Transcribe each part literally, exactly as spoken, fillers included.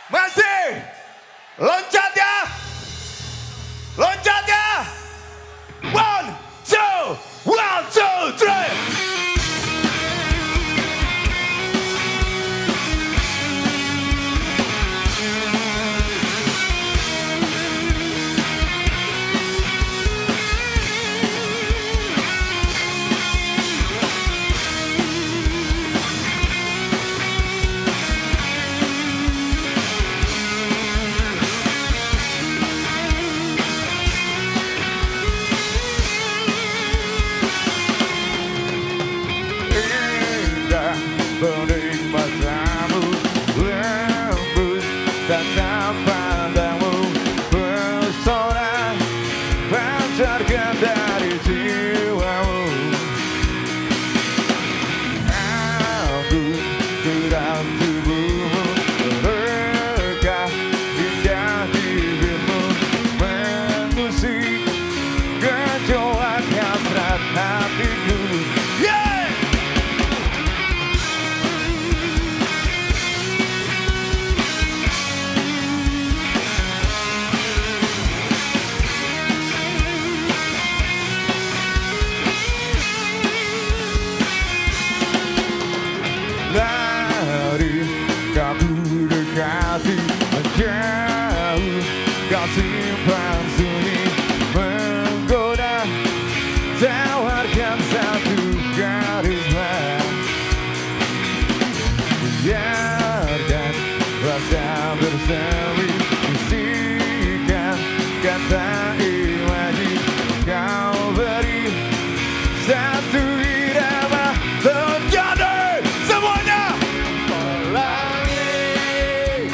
Masih. Loncat ya. Loncat ya. One, two, one, two, three. Bening matamu, lembut tatap pandangmu, pesona pancarkan dari jiwamu. Anggun gerak tubuhmu, merekah indah bibirmu, mengusik gejolak hasrat hatiku. Yeah! Dari kau dekati menjauh, kau simpan sunyi menggoda, tawarkan satu karisma, biarkan rasa bersemi, bisikan kata ilahi, kau beri satu irama terjadi. Semuanya pelangi,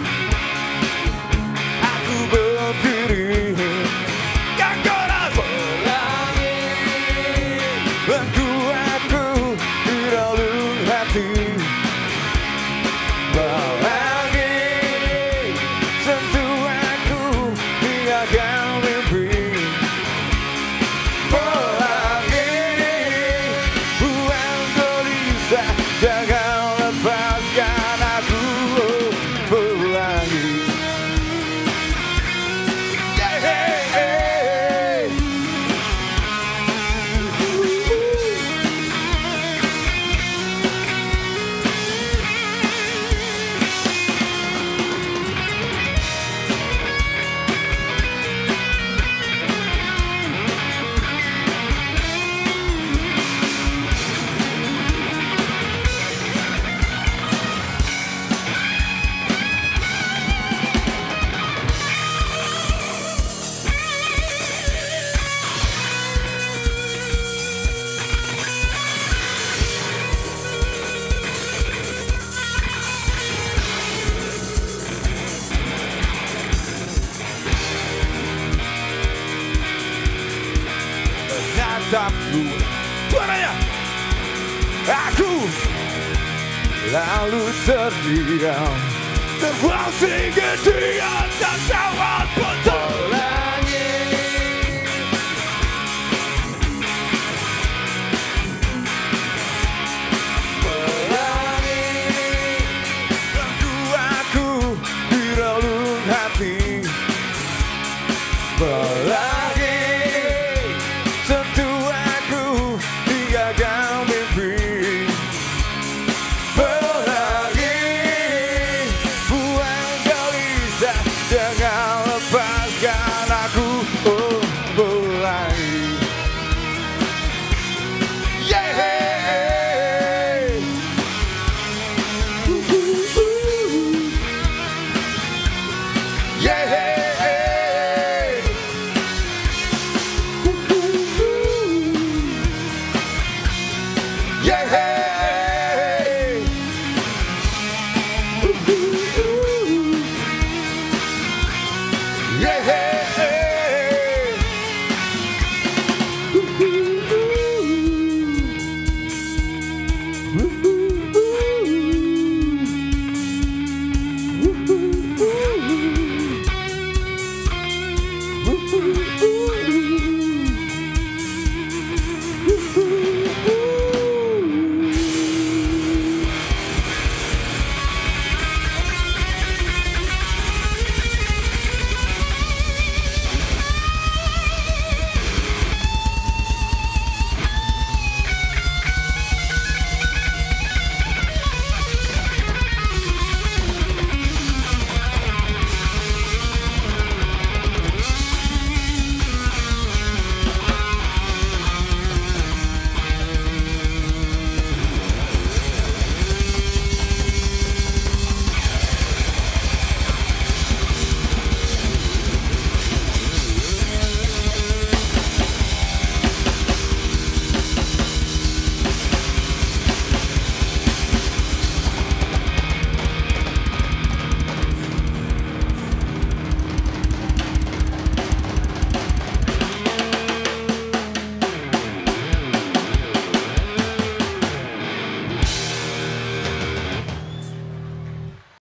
aku berdiri, kau koras pelangi, bantu aku di relung hati. Pelangi, sentuh aku tinggalkan mimpi. Pelangi, buang gelisah, jangan lepaskan aku. Pelangi, yeah, hey, hey. Tatapku, suaranya, aku lalu terdiam, terbang tinggi di atas awan putih.